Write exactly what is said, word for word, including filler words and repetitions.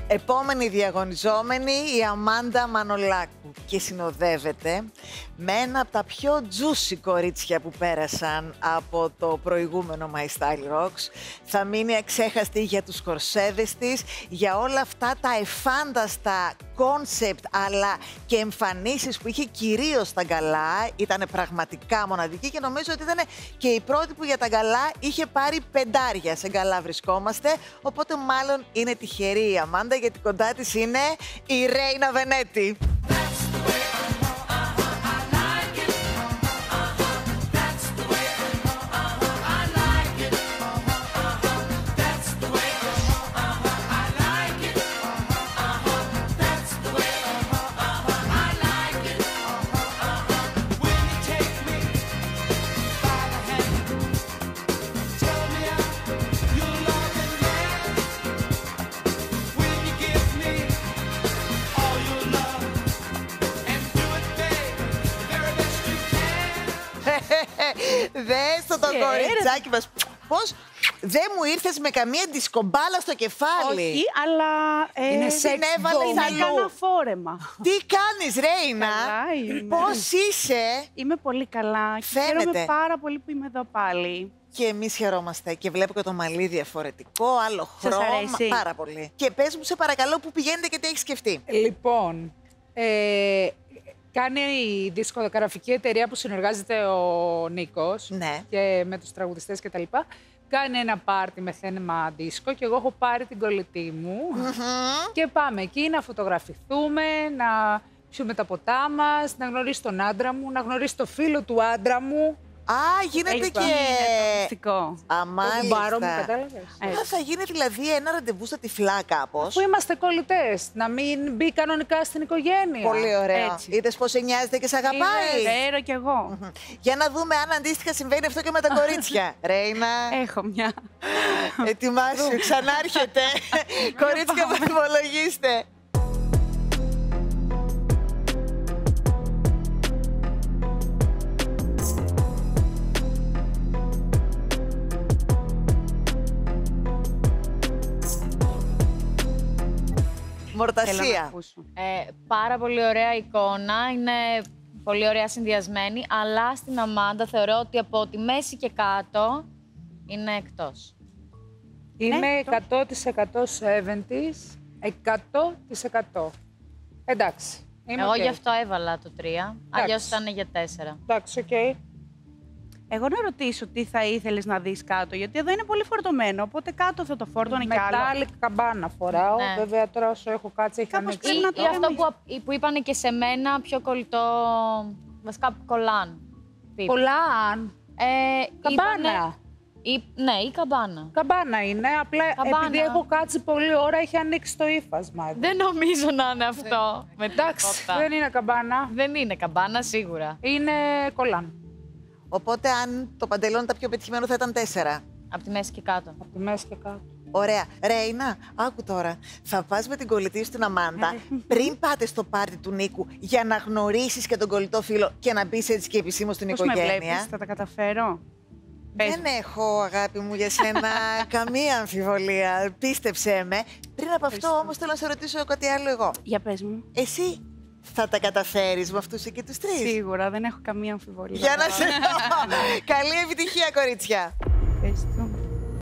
Επόμενη διαγωνιζόμενη, η Αμάντα Μανολάκου, και συνοδεύεται με ένα από τα πιο juicy κορίτσια που πέρασαν από το προηγούμενο My Style Rocks. Θα μείνει αξέχαστη για τους κορσέδες της, για όλα αυτά τα εφάνταστα κόνσεπτ αλλά και εμφανίσεις που είχε κυρίως στα γκαλά. Ήταν πραγματικά μοναδική και νομίζω ότι ήταν και η πρώτη που για τα γκαλά είχε πάρει πεντάρια. Σε γκαλά βρισκόμαστε, οπότε μάλλον είναι τυχερή η Αμάντα, γιατί κοντά της είναι η Ρέινα Βενέτη. Δες το το κοριτσάκι μας. Πώς δεν μου ήρθες με καμία δισκομπάλα στο κεφάλι? Όχι, αλλά ε, είναι συνέβαλες αλλού. Έκανα φόρεμα. Τι κάνεις, Ρέινα? Πώς είσαι? Είμαι πολύ καλά. Φαίνεται. Χαίρομαι πάρα πολύ που είμαι εδώ πάλι. Και εμείς χαιρόμαστε και βλέπω και το μαλλί διαφορετικό, άλλο Σας χρώμα. αρέσει? Πάρα πολύ. Και πες μου, σε παρακαλώ, που πηγαίνετε και τι έχεις σκεφτεί? Λοιπόν, ε, κάνει η δισκογραφική εταιρεία που συνεργάζεται ο Νίκος, ναι, και με τους τραγουδιστές κτλ. Κάνει ένα πάρτι με θέμα δίσκο και εγώ έχω πάρει την κολλητή μου mm-hmm. και πάμε εκεί να φωτογραφηθούμε, να πιούμε τα ποτά μας, να γνωρίσει τον άντρα μου, να γνωρίσει το φίλο του άντρα μου. Α, γίνεται Έχει και... τοξικό. Α, μάλιστα. Μπάρο μου, κατάλαβες. Α, θα γίνει δηλαδή ένα ραντεβού στα τυφλά κάπως. Που είμαστε κολλητές, να μην μπει κανονικά στην οικογένεια. Πολύ ωραία. Έτσι. Είδες πώς σε νοιάζεται και σε αγαπάει. Ξέρω κι εγώ. Mm-hmm. Για να δούμε αν αντίστοιχα συμβαίνει αυτό και με τα κορίτσια. Ρέινα. Έχω μια. Ετοιμάσου, ξανάρχεται. Κορίτσια, βαθμολογήστε. Μορτασία. Ε, πάρα πολύ ωραία εικόνα, είναι πολύ ωραία συνδυασμένη, αλλά στην Αμάντα θεωρώ ότι από τη μέση και κάτω είναι εκτός. Είμαι Ναι, εκατό τοις εκατό εβδομήντα, εκατό τοις εκατό. Εντάξει. Είμαι Εγώ okay. γι' αυτό έβαλα το τρία, αλλιώς ήταν για τέσσερα. Εντάξει, οκ. Okay. Εγώ να ρωτήσω τι θα ήθελες να δεις κάτω, γιατί εδώ είναι πολύ φορτωμένο, οπότε κάτω θα το φόρτωνε κι άλλο. Μετάλλικ καμπάνα φοράω, Ναι. βέβαια τώρα όσο έχω κάτσει έχει Κάπως ανοίξει. πρέπει Ή, να το ή αυτό κάνουμε. που, που είπανε και σε μένα, πιο κολλητό, βασικά κολλάν. τύπου. Κολλάν. Ε, Καμπάνα. είπανε- Ή, ναι, ή καμπάνα. Καμπάνα είναι, απλά Καμπάνα. επειδή έχω κάτσει πολλή ώρα έχει ανοίξει το ύφασμα. Δεν νομίζω να είναι αυτό. Με Εντάξει, τίποτα. δεν είναι καμπάνα. Δεν είναι καμπάνα, σίγουρα. Είναι κολλάν. Οπότε, αν το παντελόνι ήταν πιο πετυχημένο, θα ήταν τέσσερα. Από τη μέση και κάτω. Από τη μέση και κάτω. Ωραία. Ρέινα, άκου τώρα. Θα πας με την κολλητή στην Αμάντα πριν πάτε στο πάρτι του Νίκου για να γνωρίσεις και τον κολλητό φίλο και να μπεις έτσι και επισήμως στην Πώς με οικογένεια. βλέπεις, θα τα καταφέρω? Δεν έχω, αγάπη μου, για σένα καμία αμφιβολία. Πίστεψέ με. Πριν από αυτό, όμως, θέλω να σε ρωτήσω κάτι άλλο εγώ. Για πες μου. Εσύ θα τα καταφέρεις με αυτούς εκεί τους τρεις? Σίγουρα, δεν έχω καμία αμφιβολία. Για να σε δω. Καλή επιτυχία, κορίτσια. Ευχαριστώ.